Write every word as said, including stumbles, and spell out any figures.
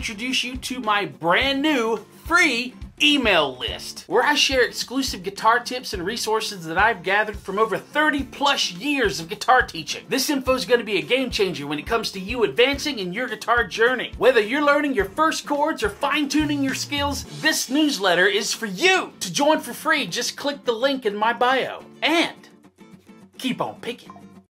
introduce you to my brand new free email list, where I share exclusive guitar tips and resources that I've gathered from over thirty plus years of guitar teaching. This info is going to be a game changer when it comes to you advancing in your guitar journey. Whether you're learning your first chords or fine-tuning your skills, this newsletter is for you. To join for free, just click the link in my bio and keep on picking.